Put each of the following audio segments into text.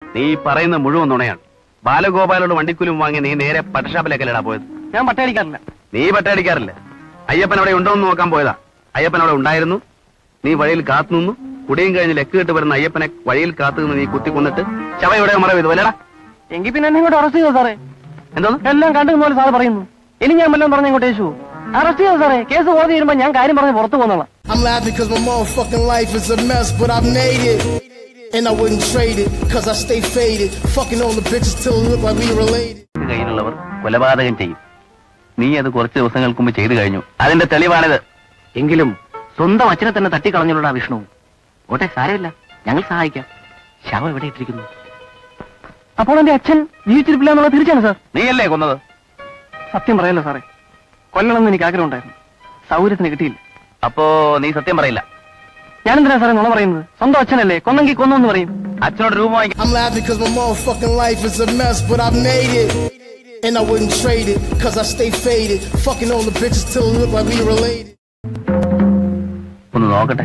നീ പറയുന്ന മുഴുവൻ നുണയാണ്. ബാലഗോപാലോട് വണ്ടിക്കൂലും വാങ്ങി നീ നേരെ പട്ടഷാപ്പിലേക്കല്ലടാ പോയത്? ഞാൻ പട്ടയടിക്കാറില്ല. നീ പട്ടയടിക്കാറില്ല. അയ്യപ്പൻ അവിടെ ഉണ്ടോന്ന് നോക്കാൻ പോയതാ. അയ്യപ്പൻ അവിടെ ഉണ്ടായിരുന്നു. നീ വഴിയിൽ കാത്തു നിന്നു. കുടിയും കഴിഞ്ഞ് ലെക്ക് കെട്ട് വരുന്ന അയ്യപ്പനെ വഴിയിൽ കാത്തു നിന്ന് നീ കുത്തിക്കൊന്നിട്ട് ശവ ഇവിടെ മറവ് ചെയ്തു അല്ലേടാ? എങ്കിൽ പിന്നെ എന്നെ ഇങ്ങോട്ട് അറസ്റ്റ് ചെയ്തോ സാറേ? എന്തോ എല്ലാം കണ്ടു പോലെ സാറ് പറയുന്നു. ഇനി ഞാൻ വല്ലതും പറഞ്ഞ ഇങ്ങോട്ട് യേശു അറസ്റ്റ് ചെയ്തോ സാറേ? കേസ് ഓതി വരുമ്പോ ഞാൻ കാര്യം പറഞ്ഞ് പുറത്തു പോകുന്നോളാം. I'm laughing because my motherfucking life is a mess, but I've made it. And I wouldn't trade it, cause I stay faded. Fucking all the bitches till it look like we related. കയ്യിലുള്ളവർ കൊലപാതകം ചെയ്യും. നീ അത് കുറച്ച് ദിവസങ്ങൾക്ക് മുമ്പ് ചെയ്തു കഴിഞ്ഞു. അതിന്റെ തെളിവാണിത്. എങ്കിലും സ്വന്തം അച്ഛനെ തന്നെ തട്ടിക്കളഞ്ഞുള്ള വിഷ്ണു. ഓട്ടെ, സാരമില്ല, ഞങ്ങൾ സഹായിക്കാം. ശവം എവിടെ ഇട്ടിരിക്കുന്നു? അപ്പോൾ എന്റെ അച്ഛൻ ജീവിച്ചിരിപ്പില്ല എന്നുള്ളത് തിരിച്ചാണ് സാർ. നീയല്ലേ കൊന്നത്? സത്യം പറയല്ലോ സാറേ. കൊല്ലണമെന്ന് എനിക്ക് ആഗ്രഹം ഉണ്ടായിരുന്നു. സൗകര്യത്തിന് കിട്ടിയില്ല. അപ്പോ നീ സത്യം പറയില്ല? ഞാനെന്തിനാ സാറേ നുണ പറയുന്നത്? സ്വന്തം അച്ഛനല്ലേ, കൊന്നെങ്കിൽ കൊന്നു പറയും. അച്ഛനോട് രൂപ വാങ്ങിക്കാം. I'm laughing because my motherfucking life is a mess, but I've made it. And I wouldn't trade it, cause I stay faded. Fucking all the bitches till it look like we related. ഒന്ന് നോക്കട്ടെ.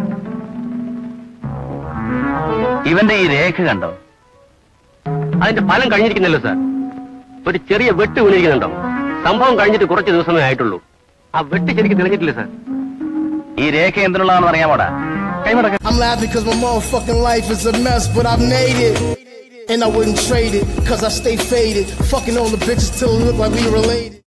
ഇവന്റെ ഈ രേഖ കണ്ടോ? അതിന്റെ ഫലം കഴിഞ്ഞിരിക്കുന്നല്ലോ sir. ഒരു ചെറിയ വെട്ട് വീണിരിക്കുന്നുണ്ടോ? സംഭവം കഴിഞ്ഞിട്ട് കുറച്ച് ദിവസമേ ആയിട്ടുള്ളൂ. ആ വെട്ട് ശരിക്കും തെളിഞ്ഞിട്ടില്ല സാർ. ഈ രേഖ എന്തിനുള്ളതാണെന്ന് അറിയാമോടാ? I'm laughing because my motherfucking life is a mess, but I've made it. And I wouldn't trade it, cause I stay faded. Fucking all the bitches till it look like we related.